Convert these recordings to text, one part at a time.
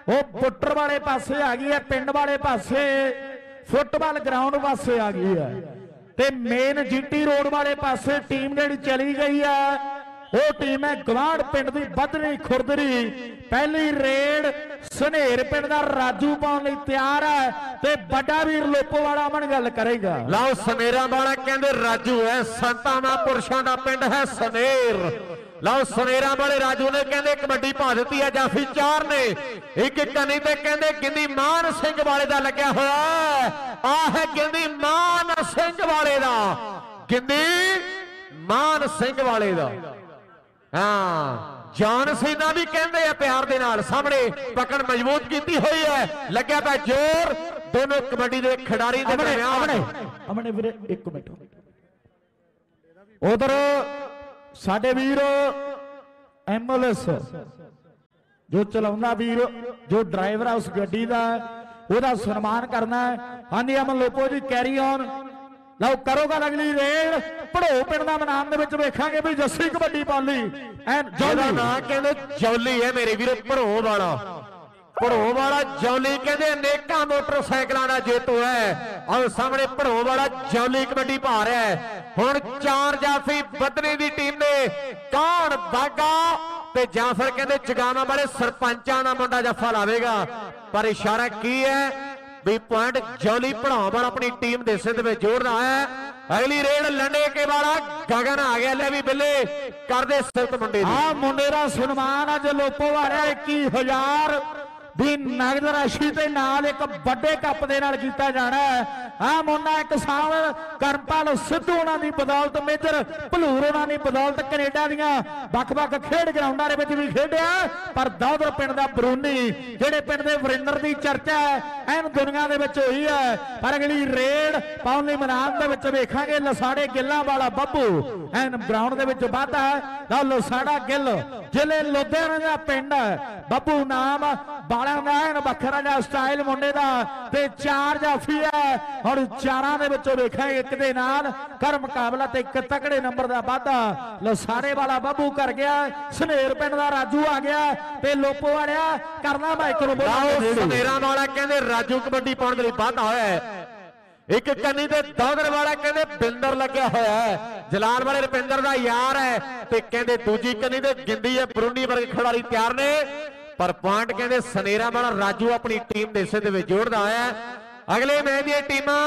वो बुट्टर वाले पासे आ गई है, पिंड वाले पासे फुटबॉल ग्राउंड पासे आ गई है, ते मेन जीटी रोड वाले पासे टीम जी चली गई है। वो टीम है गवाड़ पिंड की बधनी खुरदरी। पहली रेड सनेर पिंड का राजू पाने लई तैयार है, ते बड़ा वीर लोपो वाला मन गल करेगा। लाओ सनेरा वाला कहते राजू है, संताना पुरुषों का पिंड है सनेर। लाओ सनेरा वाले राजू ने कहते कबड्डी पा दी है, जाफी 4 ने एक कनी ते कहते गिंदी मान सिंह वाले का लग्या हुआ आ है, गिंदी मान सिंह वाले का, गिंदी मान सिंह वाले का। हाँ जान सेना भी कहते हैं प्यार दे नाल, सामने पकड़ मजबूत की हुई है, लग्या पा जोर दोनों कबड्डी के खिडारी दे दरमियान। एक मिनट उधर साडे वीर एम्बुलेंस जो चलाउंदा वीर जो ड्राइवर है उस गड्डी का, ओदा सन्मान करना है। हाँ जी अमन लोपो जी कैरी ऑन। लो करोगा अगली रेड भड़ो पिंड का मैदान दे वेखांगे भी जस्सी कबड्डी पाली कहते जौली है मेरे वीर, भड़ो वाला जौली कहते अनेक मोटरसाइकिलों का जेतू है। और सामने भड़ो वाला जौली कबड्डी पा रहा है। हुण 4 जाफी बदनी की टीम ने कौन बागा ते जां फिर कहते चगाना वाले सरपंचा का मुंडा जफा लावेगा, पर इशारा की है भी पॉइंट जौली भड़ाव वाला अपनी टीम दे सिद्ध में जोड़ रहा है। अगली रेड लंडे के वाला गगन आ गया, ले भी बिल्ले कर दे सिल्त मुंडे हाँ मुंडे का सन्मान अज लोपो आ रहा 21,000 भी नगद राशि के नाल एक बड़े कप दे नाल कीता जाना है। हाँ मुंडा एक साल करमपाल सिद्धू उन्हां दी बदौलत, मेजर भलूर उन्हां दी बदौलत कनेडा दीआं वख-वख खेड ग्राउंडां दे विच भी खेडिया, पर दौदर पिंड दा बरूनी जिहड़े पिंड दे वरिंदर दी चर्चा है एन दुनिया दे विच होई है। पर अगली रेड पाउण लई मैदान दे विच वेखांगे लसाड़े गिल्लां वाला बब्बू एन ग्राउंड दे विच वाधा है। लसाड़ा गिल जिले लुधियाना दा पिंड है, बब्बू नाम बाला बखरा जा स्टाइल मुंडे दा, ते 4 जाफी है और 4 दे विचों वेखांगे एक दे नाल कर मुकाबला ते एक तकड़े नंबर दा वाधा। लसारे वाला बब्बू कर गया, सनेर पिंड दा राजू आ गया, ते लोपो वालिया करना माइक नूं बोल। सनेरा वाला कहंदे राजू कबड्डी पाउण दे लई वाधा होया है। एक कन्नी ते दौदर वाला कहंदे बिंदर लग्या होया है, जलाल वाले रुपिंदर दा यार है, ते कहंदे दूजी कन्नी ते गिंदी है बरूनी वर्ग खिडारी तैयार ने, पर पॉइंट कहते सनेरा वाला राजू अपनी टीम दे सिद्ध में जोड़दा है। अगले मैच दी टीमां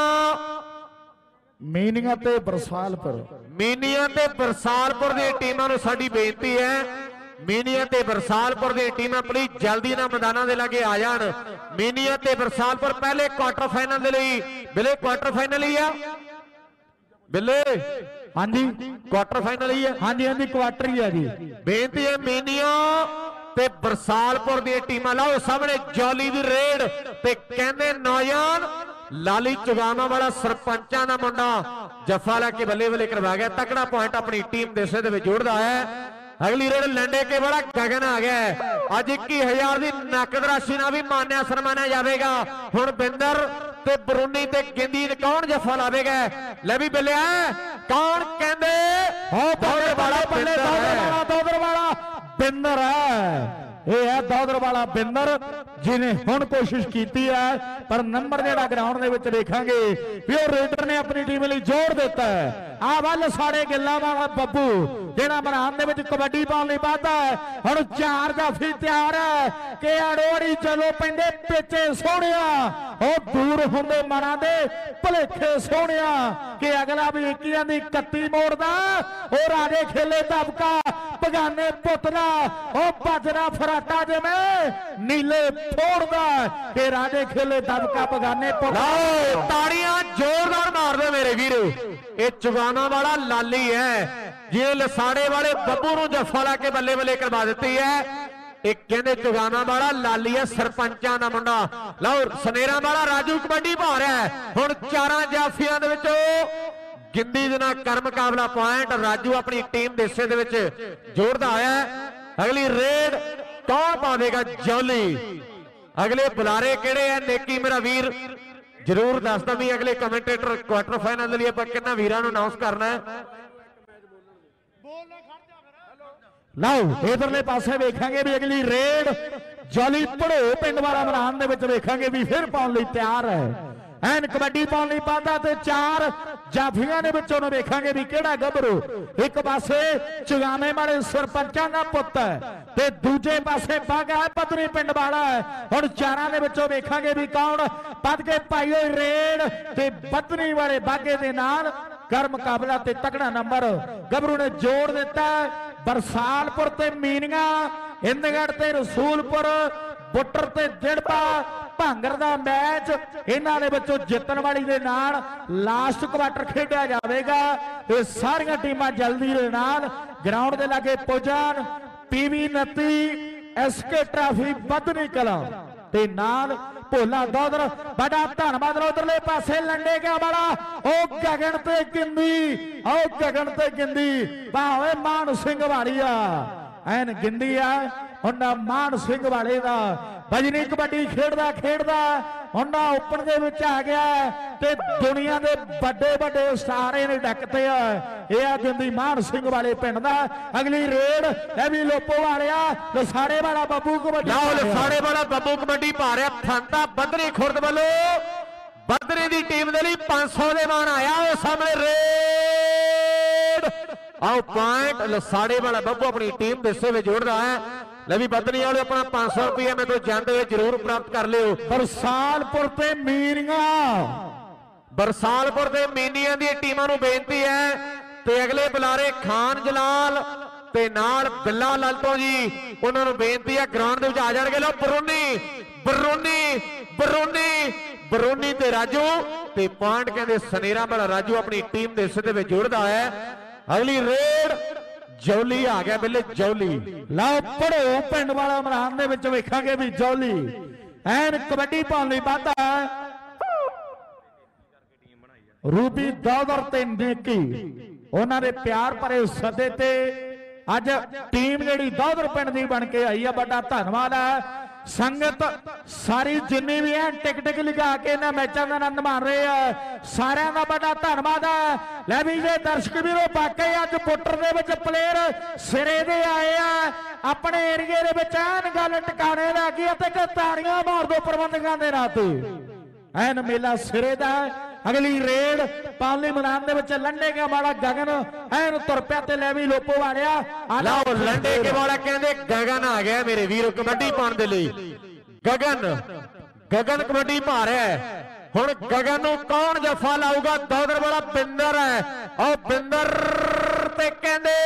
मीनिया ते बरसालपुर, मीनिया ते बरसालपुर दी टीमां नूं साडी बेनती है, मीनिया ते बरसालपुर दी टीमां प्लीज जल्दी ना मैदानां दे लागे आ जाण। मीनिया ते बरसालपुर पहले क्वार्टर फाइनल दे लई, बिले क्वार्टर फाइनल ही आ बिले, हाँ जी क्वार्टर फाइनल ही है, हाँ जी हाँ जी क्वार्टर ही है जी। बेनती है मीनिया ते बरसालपुर दी टीमां लाओ सामने जौली दी रेड ते कहंदे नौजवान लाली चुगामा वाला सरपंचा दा मुंडा जफा लैके बल्ले बल्ले करवा गया, तकड़ा पॉइंट अपनी टीम दे सिद्ध में जोड़दा है। अगली रेड लंडे के बड़ा गगन आ गया है, अज 21,000 की नकद राशि ना भी मान्या सन्मानिया जाएगा। हुण बिंदर ते बरूनी ते गिंदी कौन जफा लावेगा, ले भी बिल्ले कौन कहंदे दौदर वाला बिंदर है, यह है दौदर वाला बिंदर जिन्हें हुण कोशिश की है, पर नंबर जेड़ा ग्राउंड दे विच देखांगे भी वो रेडर ने अपनी टीम लई जोड़ दिता है। आ वल साड़े गिल्ला वाला बब्बू जेड़ा मैदान दे विच कबड्डी पाउण लई वाधा है। हुण 4 जाफी तैयार है कि अड़ोड़ी चलो पैंदे पिछे सोहणिया ओ दूर हुंदे मनां दे भुलेखे सोहणिया कि अगला भी 21 दी 31 मोड़दा ओ राजे खेले दबका बगाने पुतला ओ बजरा फराटा जिवें नीले फोड़दा कि राजे खेले दबका बगाने पुतला। ताड़ियां जोरदार मार दे मेरे वीर, ये चुगाना वाला लाली है, ये लसाड़े वाले बब्बू नूं जफा ला के बल्ले बल्ले करवा दी है। एक कहते चुगाना वाला लाली है सरपंचा का मुंडा, लो सनेरा वाला राजू कबड्डी पा रहा है। हुण 4 जाफियां दे विच गिंदी दे नाल कर मुकाबला पॉइंट राजू अपनी टीम दे हिस्से दे विच जोड़दा है। अगली रेड कौन पावेगा जौली, अगले बुलारे किहड़े है नेकी मेरा वीर जरूर दसदा भी। अगले कमेंटेटर क्वार्टर फाइनल के लिए आप किन्ना वीरां नूं अनाउंस करना है। लाओ इधरले पासे वेखांगे भी अगली रेड ਜੋਲੀ ਭੜੋ ਪਿੰਡ ਵਾਲਾ ਮੈਦਾਨ ਦੇ ਵਿੱਚ ਵੇਖਾਂਗੇ ਵੀ ਫਿਰ ਪਾਉਣ ਲਈ ਤਿਆਰ ਹੈ। ਐਨ ਕਬੱਡੀ ਪਾਉਣ ਲਈ ਪਾਦਾ ਤੇ 4 ਜਾਫੀਆਂ ਦੇ ਵਿੱਚੋਂ ਨੂੰ ਵੇਖਾਂਗੇ ਵੀ ਕਿਹੜਾ ਗੱਭਰੂ। ਇੱਕ ਪਾਸੇ ਚੁਗਾਵੇਂ ਵਾਲੇ ਸਰਪੰਚਾਂ ਦਾ ਪੁੱਤ ਹੈ ਤੇ ਦੂਜੇ ਪਾਸੇ ਬਾਗਾ ਪਤਨੀ ਪਿੰਡ ਵਾਲਾ ਹੈ। ਹੁਣ 4 ਦੇ ਵਿੱਚੋਂ ਵੇਖਾਂਗੇ ਵੀ ਕੌਣ ਵੱਧ ਕੇ ਪਾਈ ਹੋਈ ਰੇਡ ਤੇ ਪਤਨੀ ਵਾਲੇ ਬਾਗੇ ਦੇ ਨਾਲ ਕਰ ਮੁਕਾਬਲਾ ਤੇ ਤਕੜਾ ਨੰਬਰ ਗੱਭਰੂ ਨੇ ਜੋੜ ਦਿੱਤਾ। ਬਰਸਾਲਪੁਰ ਤੇ ਮੀਨੀਆਂ, ਇੰਦਗੜ ਤੇ ਰਸੂਲਪੁਰ, ਬੁੱਟਰ ਤੇ ਦਿੜਬਾ ਭਾਂਗਰ ਦਾ ਮੈਚ ਇਹਨਾਂ ਦੇ ਵਿੱਚੋਂ ਜਿੱਤਣ ਵਾਲੀ ਦੇ ਨਾਲ ਲਾਸਟ ਕੁਆਟਰ ਖੇਡਿਆ ਜਾਵੇਗਾ। ਇਹ ਸਾਰੀਆਂ ਟੀਮਾਂ ਜਲਦੀ ਦੇ ਨਾਲ ਗਰਾਊਂਡ ਦੇ ਲਾਗੇ ਪਹੁੰਚਣ। PV 29 SK trophy Badhni Kalan ਤੇ ਨਾਲ ਭੋਲਾ ਦੌਦਰ। ਬੜਾ ਧੰਨਵਾਦ। ਉਧਰਲੇ ਪਾਸੇ ਲੰਡੇ ਗਿਆ ਵਾਲਾ ਉਹ ਗਗਨ ਤੇ ਗਿੰਦੀ, ਉਹ ਗਗਨ ਤੇ ਗਿੰਦੀ ਭਾਵੇਂ ਮਾਨ ਸਿੰਘ ਵਾਲੀਆ ਐਨ ਗਿੰਦੀ ਆ। ਉਹਨਾਂ ਮਾਨ ਸਿੰਘ ਵਾਲੇ ਦਾ ਬਜਨੀ ਕਬੱਡੀ ਖੇਡਦਾ ਉਹਨਾਂ ਓਪਨ ਦੇ ਵਿੱਚ ਆ ਗਿਆ ਤੇ ਦੁਨੀਆ ਦੇ ਵੱਡੇ ਸਟਾਰ ਇਹਨੇ ਡੱਕਤੇ ਆ। ਇਹ ਆ ਗਿੰਦੀ ਮਾਨ ਸਿੰਘ ਵਾਲੇ ਪਿੰਡ ਦਾ। ਅਗਲੀ ਰੇਡ ਇਹ ਵੀ ਲੋਪੋ ਵਾਲਿਆ ਲਸਾੜੇ ਵਾਲਾ ਬੱਬੂ ਕਬੱਡੀ, ਲਸਾੜੇ ਵਾਲਾ ਬੱਬੂ ਕਬੱਡੀ ਪਾ ਰਿਹਾ। ਫੰਤਾ ਬੱਧਨੀ ਖੁਰਦ ਵੱਲੋਂ ਬੱਧਨੀ ਦੀ ਟੀਮ ਦੇ ਲਈ 500 ਦੇ ਮਾਨ ਆਇਆ। ਉਹ ਸਾਹਮਣੇ ਰੇਡ ਆਓ ਪੁਆਇੰਟ ਲਸਾੜੇ ਵਾਲਾ ਬੱਬੂ ਆਪਣੀ ਟੀਮ ਦੇ ਹਿੱਸੇ ਵਿੱਚ ਜੋੜਦਾ ਹੈ। ਲੈ ਵੀ ਬੱਧਨੀ ਵਾਲੇ ਆਪਣਾ 500 ਰੁਪਏ ਮੇਰੇ ਤੋਂ ਜਾਂਦੇ ਹੋਏ ਜ਼ਰੂਰ ਪ੍ਰਾਪਤ ਕਰ ਲਿਓ। ਬਰਸਾਲਪੁਰ ਤੇ ਮੀਨੀਆਂ, ਬਰਸਾਲਪੁਰ ਤੇ ਮੀਨੀਆਂ ਦੀ ਟੀਮਾਂ ਨੂੰ ਬੇਨਤੀ ਹੈ ਤੇ ਅਗਲੇ ਬੁਲਾਰੇ ਖਾਨ ਜਲਾਲ ਤੇ ਨਾਲ ਬਿੱਲਾ ਲਾਲਟੋ ਜੀ, ਉਹਨਾਂ ਨੂੰ ਬੇਨਤੀ ਹੈ ਗਰਾਊਂਡ ਦੇ ਵਿੱਚ ਆ ਜਾਣਗੇ। ਲੋ ਬਰੋਨੀ ਤੇ ਰਾਜੂ ਤੇ ਪੁਆਇੰਟ ਕਹਿੰਦੇ ਸਨੇਰਾ ਵਾਲਾ ਰਾਜੂ ਆਪਣੀ ਟੀਮ ਦੇ ਹਿੱਸੇ ਦੇ ਵਿੱਚ ਜੋੜਦਾ ਹੈ। ਅਗਲੀ ਰੇਡ ਜੌਲੀ ਆ ਗਿਆ ਬਿੱਲੇ, ਜੌਲੀ ਲਓ ਭੜੋ ਪਿੰਡ ਵਾਲਾ ਮੈਦਾਨ ਦੇ ਵਿੱਚ ਵੇਖਾਂਗੇ ਵੀ ਜੌਲੀ ਐਨ ਕਬੱਡੀ ਪਾਉਣ ਲਈ ਵਾਧਾ। ਰੂਬੀ ਦੌਦਰ ਤੇ ਨੇਕੀ ਉਹਨਾਂ ਦੇ ਪਿਆਰ ਭਰੇ ਸੱਦੇ ਤੇ ਅੱਜ ਟੀਮ ਜਿਹੜੀ ਦੌਦਰ ਪਿੰਡ ਦੀ ਬਣ ਕੇ ਆਈ ਆ। ਵੱਡਾ ਧੰਨਵਾਦ ਹੈ ਸੰਗਤ ਸਾਰੀ ਜਿੰਨੀ ਵੀ ਹੈ ਟਿਕਟ ਲਗਾ ਕੇ ਇਹਨਾਂ ਮੈਚਾਂ ਦਾ ਆਨੰਦ ਮਾਣ ਰਹੇ ਆ। ਸਾਰਿਆਂ ਦਾ ਵੱਡਾ ਧੰਨਵਾਦ ਹੈ। ਲੈ ਵੀ ਜੇ ਦਰਸ਼ਕ ਵੀਰੋ ਵਾਕਈ ਅੱਜ ਬੁੱਟਰ ਦੇ ਵਿੱਚ ਪਲੇਅਰ ਸਿਰੇ ਦੇ ਆਏ ਆ। ਆਪਣੇ ਏਰੀਏ ਦੇ ਵਿੱਚ ਐਨ ਗੱਲ ਟਿਕਾਣੇ ਲੱਗ ਗਈ ਤੇ ਤਾੜੀਆਂ ਮਾਰ ਦੋ ਪ੍ਰਬੰਧਕਾਂ ਦੇ ਨਾਂ ਤੇ। ਐਨ ਮੇਲਾ ਸਿਰੇ ਦਾ। ਅਗਲੀ ਰੇਡ ਪਾਲੀ ਮੈਦਾਨ ਦੇ ਵਿੱਚ ਲੰਡੇ ਕੇ ਵਾਲਾ ਗਗਨ ਐਨ ਤੁਰ ਪਿਆ ਤੇ ਲੈ ਵੀ ਲੋਪੋ ਵਾਲਿਆ। ਲਓ ਲੰਡੇ ਕੇ ਵਾਲਾ ਕਹਿੰਦੇ ਗਗਨ ਆ ਗਿਆ ਮੇਰੇ ਵੀਰੋ ਕਬੱਡੀ ਪਾਉਣ ਦੇ ਲਈ। ਗਗਨ ਕਬੱਡੀ ਪਾ ਰਿਹਾ। ਹੁਣ ਗਗਨ ਨੂੰ ਕੌਣ ਜਫਾ ਲਾਊਗਾ? ਦੌਦਰ ਵਾਲਾ ਬਿੰਦਰ ਹੈ। ਉਹ ਬਿੰਦਰ ਤੇ ਕਹਿੰਦੇ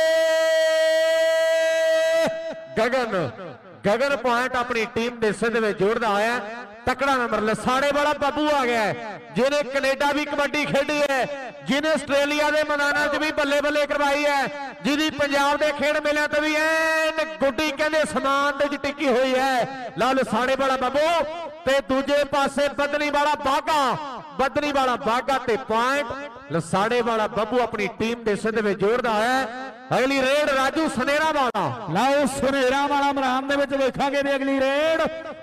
ਗਗਨ ਪੁਆਇੰਟ ਆਪਣੀ ਟੀਮ ਦੇ ਹਿੱਸੇ ਦੇ ਵਿੱਚ ਜੋੜਦਾ ਹੋਇਆ। ਤਕੜਾ ਨੰਬਰ ਲਸਾੜੇ ਵਾਲਾ ਬੱਬੂ ਆ ਗਿਆ ਜਿਹਨੇ ਕੈਨੇਡਾ ਵੀ ਕਬੱਡੀ ਖੇਡੀ ਹੈ, ਜਿਹਨੇ ਆਸਟ੍ਰੇਲੀਆ ਦੇ ਮੈਦਾਨਾਂ 'ਚ ਵੀ ਬੱਲੇ ਕਰਵਾਈ ਹੈ, ਜਿਹਦੀ ਪੰਜਾਬ ਦੇ ਖੇਡ ਮੇਲਿਆਂ ਤੇ ਵੀ ਐਨ ਗੁੱਡੀ ਕਹਿੰਦੇ ਸਮਾਨ ਦੇ 'ਚ ਟਿੱਕੀ ਹੋਈ ਹੈ। ਲਓ ਲਸਾੜੇ ਵਾਲਾ ਬੱਬੂ ਤੇ ਦੂਜੇ ਪਾਸੇ ਬੱਧਨੀ ਵਾਲਾ ਬਾਗਾ ਤੇ ਪੁਆਇੰਟ ਲਸਾੜੇ ਵਾਲਾ ਬੱਬੂ ਆਪਣੀ ਟੀਮ ਦੇ ਹਿੱਸੇ ਦੇ ਵਿੱਚ ਜੋੜਦਾ ਹੈ। ਅਗਲੀ ਰੇਡ ਰਾਜੂ ਸਨੇਰਾ ਵਾਲਾ। ਲਓ ਸਨੇਰਾ ਵਾਲਾ ਮੈਦਾਨ ਦੇ ਵਿੱਚ ਵੇਖਾਂਗੇ ਵੀ ਅਗਲੀ ਰੇਡ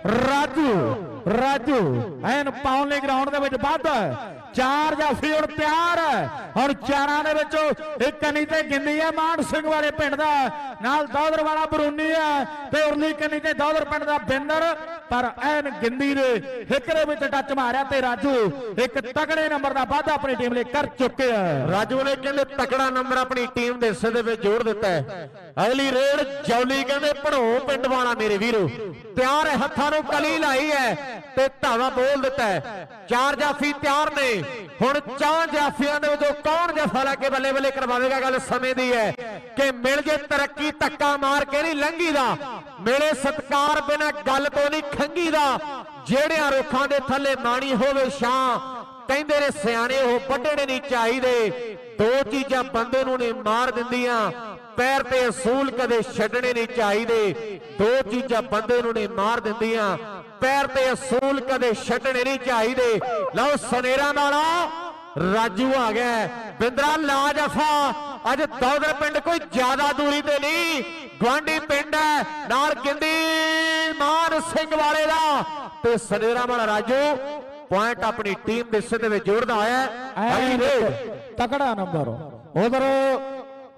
ਰਾਜੂ ਐਨ ਪਾਉਣ ਲਈ ਗਰਾਊਂਡ ਦੇ ਵਿੱਚ ਵੱਧ 4 ਜਾਫੀ ਹੁਣ ਤਿਆਰ ਹੈ। ਹੁਣ 4 ਦੇ ਵਿੱਚੋਂ ਇੱਕ ਕੰਨੀ ਤੇ ਗਿੰਦੀ ਹੈ ਮਾਨ ਸਿੰਘ ਵਾਲੇ ਪਿੰਡ ਦਾ, ਨਾਲ ਦੌਦਰ ਵਾਲਾ ਬਰੂਨੀ ਹੈ ਤੇ ਉਰਲੀ ਕੰਨੀ ਤੇ ਦੌਦਰ ਪਿੰਡ ਦਾ ਬਿੰਦਰ। ਪਰ ਐਨ ਗਿੰਦੀ ਦੇ ਹਿੱਕ ਦੇ ਵਿੱਚ ਟੱਚ ਮਾਰਿਆ ਤੇ ਰਾਜੂ ਇੱਕ ਤਕੜੇ ਨੰਬਰ ਦਾ ਵਾਧਾ ਆਪਣੀ ਟੀਮ ਲਈ ਕਰ ਚੁੱਕਿਆ। ਰਾਜੂ ਨੇ ਕਹਿੰਦੇ ਤਕੜਾ ਨੰਬਰ ਆਪਣੀ ਟੀਮ ਦੇ ਹਿੱਸੇ ਦੇ ਵਿੱਚ ਜੋੜ ਦਿੱਤਾ ਹੈ। ਅਗਲੀ ਰੇਡ ਜੌਲੀ ਕਹਿੰਦੇ ਭੜੋ ਪਿੰਡ ਵਾਲਾ ਮੇਰੇ ਵੀਰੋ ਤਿਆਰ ਹੈ, ਹੱਥਾਂ ਨੂੰ ਕਲੀ ਲਾਈ ਹੈ ਤੇ ਧਾਵਾ ਬੋਲ ਦਿੱਤਾ ਹੈ। 4 ਜਾਫੀ ਤਿਆਰ ਨੇ। ਹੁਣ 4 ਜਾਫੀਆਂ ਦੇ ਵਿੱਚੋਂ ਕੌਣ ਜਫਾ ਲਾ ਕੇ ਬੱਲੇ ਕਰਵਾਵੇਗਾ? ਗੱਲ ਸਮੇਂ ਦੀ ਹੈ ਕਿ ਮਿਲ ਜੇ ਤਰੱਕੀ ਧੱਕਾ ਮਾਰ ਕੇ ਨਹੀਂ ਲੰਘੀ ਦਾ, ਮਿਲੇ ਸਤਕਾਰ ਬਿਨਾਂ ਗੱਲ ਤੋਂ ਨਹੀਂ ਖੰਗੀ ਦਾ। ਜਿਹੜਿਆਂ ਰੁੱਖਾਂ ਦੇ ਥੱਲੇ ਮਾਣੀ ਹੋਵੇ ਛਾਂ, ਕਹਿੰਦੇ ਨੇ ਸਿਆਣੇ ਉਹ ਵੱਢਣੇ ਨਹੀਂ ਚਾਹੀਦੇ। 2 ਚੀਜ਼ਾਂ ਬੰਦੇ ਨੂੰ ਨੇ ਮਾਰ ਦਿੰਦੀਆਂ, ਪੈਰ ਤੇ ਅਸੂਲ ਕਦੇ ਛੱਡਣੇ ਨਹੀਂ ਚਾਹੀਦੇ। 2 ਚੀਜ਼ਾਂ ਬੰਦੇ ਨੂੰ ਨੇ ਮਾਰ ਦਿੰਦੀਆਂ, ਪੈਰ ਤੇ ਅਸੂਲ ਕਦੇ ਛੱਡਣੇ ਨਹੀਂ ਚਾਹੀਦੇ। ਲਓ ਸਨੇਰਾ ਵਾਲਾ ਰਾਜੂ ਆ ਗਿਆ। ਬਿੰਦਰਾ ਲਾ ਜਫਾ। ਅੱਜ ਦੌਦਰ ਪਿੰਡ ਕੋਈ ਜ਼ਿਆਦਾ ਦੂਰੀ ਤੇ ਨਹੀਂ, ਗਵਾਂਢੀ ਪਿੰਡ ਹੈ। ਨਾਲ ਗਿੰਦੀ ਮਾਨ ਸਿੰਘ ਵਾਲੇ ਦਾ ਤੇ ਸਨੇਰਾ ਵਾਲਾ ਰਾਜੂ ਪੁਆਇੰਟ ਆਪਣੀ ਟੀਮ ਦੇ ਹਿੱਸੇ ਦੇ ਵਿੱਚ ਜੋੜਦਾ ਹੋਇਆ। ਤਕੜਾ ਨੰਬਰ ਉਧਰ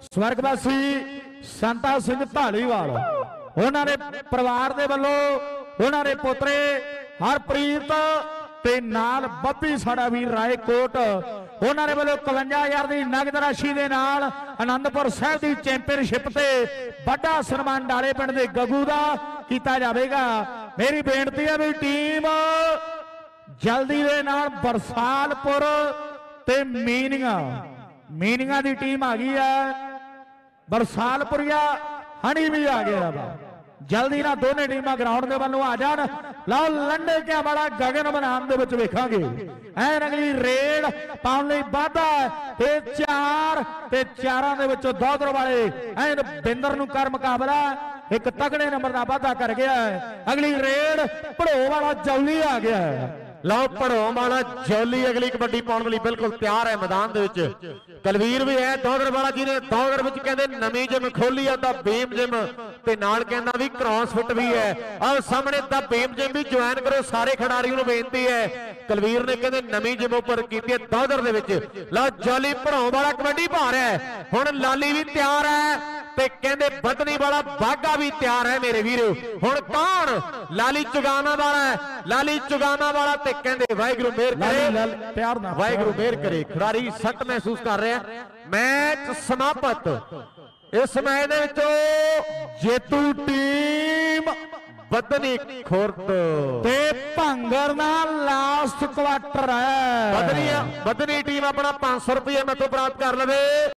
ਸਵਰਗਵਾਸੀ ਸੰਤਾ ਸਿੰਘ ਢਾਲੀਵਾਲ ਉਹਨਾਂ ਦੇ ਪਰਿਵਾਰ ਦੇ ਵੱਲੋਂ ਉਹਨਾਂ ਦੇ ਪੁੱਤਰੇ ਹਰਪ੍ਰੀਤ ਤੇ ਨਾਲ ਬੱਬੀ ਸਾਡਾ ਵੀਰ ਰਾਏਕੋਟ ਉਹਨਾਂ ਦੇ ਵੱਲੋਂ 51000 ਦੀ ਨਗਦ ਰਾਸ਼ੀ ਦੇ ਨਾਲ ਆਨੰਦਪੁਰ ਸਾਹਿਬ ਦੀ ਚੈਂਪੀਅਨਸ਼ਿਪ ਤੇ ਵੱਡਾ ਸਨਮਾਨ ਡਾਲੇ ਪਿੰਡ ਦੇ ਗੱਗੂ ਦਾ ਕੀਤਾ ਜਾਵੇਗਾ। ਮੇਰੀ ਬੇਨਤੀ ਹੈ ਵੀ ਟੀਮ ਜਲਦੀ ਦੇ ਨਾਲ ਬਰਸਾਲਪੁਰ ਤੇ ਮੀਨੀਆਂ ਦੀ ਟੀਮ ਆ ਗਈ ਹੈ। ਬਰਸਾਲਪੁਰੀਆ ਹਣੀ ਵੀ ਆ ਗਿਆ ਵਾ। ਜਲਦੀ ਨਾਲ ਦੋਨੇ ਟੀਮਾਂ ਗਰਾਊਂਡ ਦੇ ਵੱਲੋਂ ਆ ਜਾਣ। ਲਓ ਲੰਡੇ ਕਿਆ ਵਾਲਾ ਗਗਨ ਮੈਦਾਨ ਦੇ ਵਿੱਚ ਵੇਖਾਂਗੇ ਐਨ ਅਗਲੀ ਰੇਡ ਪਾਉਣ ਲਈ ਵਾਧਾ ਤੇ ਚਾਰਾਂ ਦੇ ਵਿੱਚੋਂ ਦੌਧਰ ਵਾਲੇ ਐਨ ਬਿੰਦਰ ਨੂੰ ਕਰ ਮੁਕਾਬਲਾ ਇੱਕ ਤਗੜੇ ਨੰਬਰ ਦਾ ਵਾਧਾ ਕਰ ਗਿਆ। ਅਗਲੀ ਰੇਡ ਭੜੋ ਵਾਲਾ ਜੌਲੀ ਆ ਗਿਆ। ਲਓ ਭੜੋ ਵਾਲਾ ਜੌਲੀ ਅਗਲੀ ਕਬੱਡੀ ਪਾਉਣ ਲਈ ਬਿਲਕੁਲ ਤਿਆਰ ਹੈ ਮੈਦਾਨ ਦੇ ਵਿੱਚ। ਕਲਵੀਰ ਵੀ ਹੈ ਦੌਧਰ ਵਾਲਾ ਜਿਹਨੇ ਦੌਧਰ ਵਿੱਚ ਕਹਿੰਦੇ ਨਵੀਂ ਜਿਮ ਖੋਲੀ ਆ ਤਾਂ ਬੀਮ ਜਿਮ ਤੇ ਨਾਲ ਕਹਿੰਦਾ ਵੀ ਕ੍ਰਾਸਫਿਟ ਵੀ ਹੈ। ਆਹ ਸਾਹਮਣੇ ਤਾਂ ਬੀਮ ਜਿਮ ਵੀ ਜੁਆਇਨ ਕਰੋ ਸਾਰੇ ਖਿਡਾਰੀਆਂ ਨੂੰ ਬੇਨਤੀ ਹੈ। ਕਲਵੀਰ ਨੇ ਕਹਿੰਦੇ ਨਵੀਂ ਜਿਮ ਉੱਪਰ ਕੀਤੀ ਹੈ ਦੌਧਰ ਦੇ ਵਿੱਚ। ਲਓ ਜੌਲੀ ਭੜੋ ਵਾਲਾ ਕਬੱਡੀ ਪਾ ਰਿਹਾ ਹੈ। ਹੁਣ ਲਾਲੀ ਵੀ ਤਿਆਰ ਹੈ ਤੇ ਕਹਿੰਦੇ ਬਦਨੀ ਵਾਲਾ ਬਾਗਾ ਵੀ ਤਿਆਰ ਹੈ ਮੇਰੇ ਵੀਰੋ। ਹੁਣ ਕੌਣ ਲਾਲੀ ਚੁਗਾਨਾ ਵਾਲਾ ਤੇ ਕਹਿੰਦੇ ਵਾਹਿਗੁਰੂ ਮਿਹਰ ਕਰੇ ਪਿਆਰ ਨਾਲ ਵਾਹਿਗੁਰੂ ਮਿਹਰ ਕਰੇ। ਖਿਡਾਰੀ ਸਖਤ ਮਹਿਸੂਸ ਕਰ ਰਿਹਾ। ਮੈਚ ਸਮਾਪਤ। ਇਸ ਮੈਚ ਦੇ ਵਿੱਚ ਜੇਤੂ ਟੀਮ ਬਦਨੀ ਖੁਰਦ ਤੇ ਭੰਗਰ ਨਾਲ ਲਾਸਟ ਕੁਆਟਰ ਹੈ। ਬਦਨੀ ਟੀਮ ਆਪਣਾ 500 ਰੁਪਏ ਮੈਥੋਂ ਪ੍ਰਾਪਤ ਕਰ ਲਵੇ।